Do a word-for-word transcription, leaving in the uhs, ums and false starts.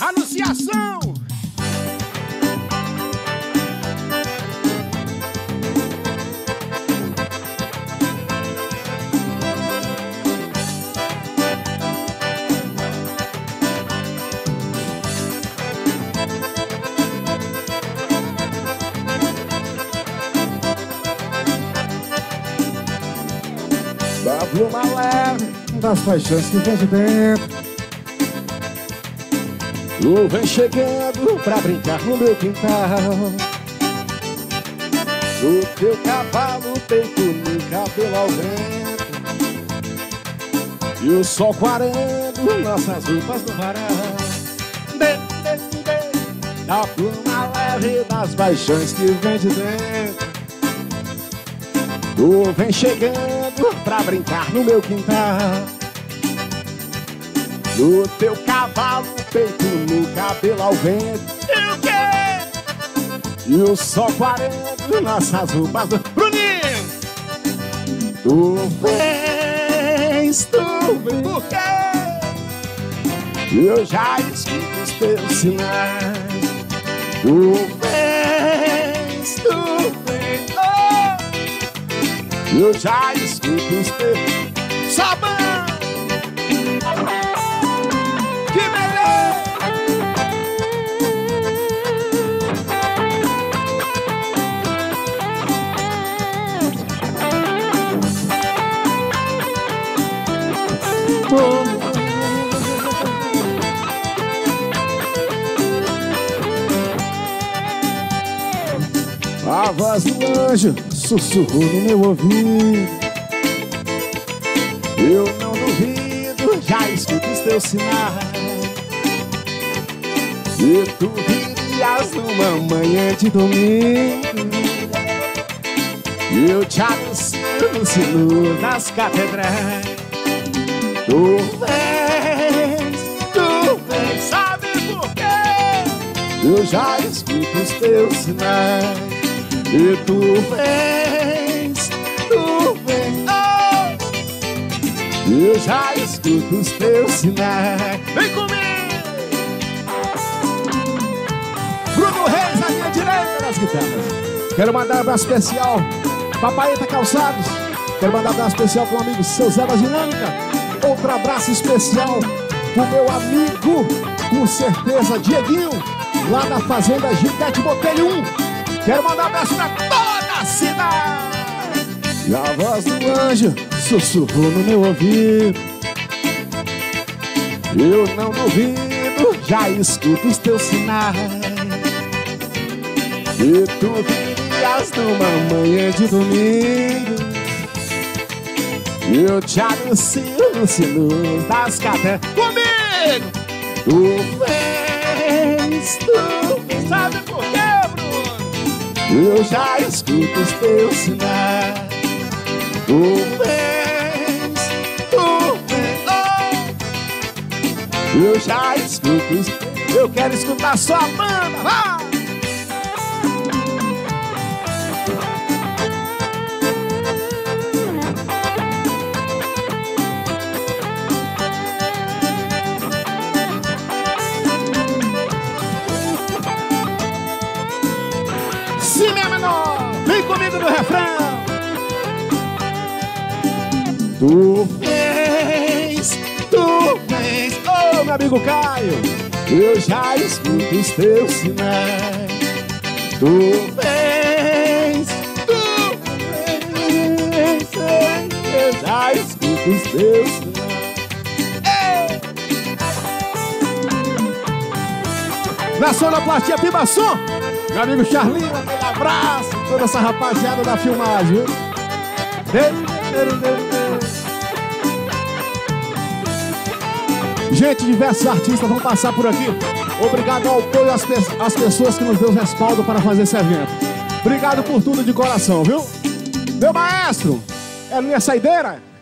Anunciação! Da pluma leve, das paixões que vem de dentro. Tu vem chegando pra brincar no meu quintal. O teu cavalo peito no cabelo ao vento. E o sol quarando nossas roupas no varal. De, de, de, da pluma leve, das paixões que vem de dentro. Tu vem chegando pra brincar no meu quintal. No teu cavalo, peito no cabelo ao vento. E o quê? E o sol quarando nossas roupas do... Bruninho! Tu vens, tu vens. Por quê? Eu já escuto os teus sinais. Tu vens, tu vens. Oh! Eu já escuto os teus... Sabão! Que beleza! A voz do anjo sussurrou no meu ouvido. Eu não duvido, já escuto os teus sinais. E tu virias numa manhã de domingo. Eu te anuncio no sino das catedrais. Tu vens, tu vens, Sabe por quê? eu já escuto os teus sinais. E tu vens, tu vens, Oh! eu já escuto os teus sinais. Vem comigo! Bruno Reis, à minha direita nas guitarras. Quero mandar um abraço especial pra Paeta Calçados. Quero mandar um abraço especial pro amigo Seu Zé da Dinâmica. Outro abraço especial pro meu amigo, com certeza, Dieguinho, lá na Fazenda Gigante Botelho um. Quero mandar um abraço pra toda a cidade! E a voz do anjo sussurrou no meu ouvido. Eu não duvido, já escuto os teus sinais. E tu virias numa manhã de domingo. Eu te anuncio nos sinos das catedrais. Comigo! Tu vens, tu vens. Sabe por quê, Bruno? Eu já escuto os teus sinais. Tu vens, tu vens. Oh! Eu já escuto os... Eu quero escutar sua banda! Vai! Si, minha menor! Vem comigo no refrão! Tu vens, tu vens. Ô, meu amigo Caio! Eu já escuto os teus sinais. Tu vens, tu vens. Eu já escuto os teus sinais. Na sonoplastia Pibaçom, meu amigo Charlinho, aquele abraço, toda essa rapaziada da filmagem, viu? Gente, diversos artistas vão passar por aqui. Obrigado ao apoio às, pe às pessoas que nos deu respaldo para fazer esse evento. Obrigado por tudo de coração, viu? Meu maestro, é minha saideira.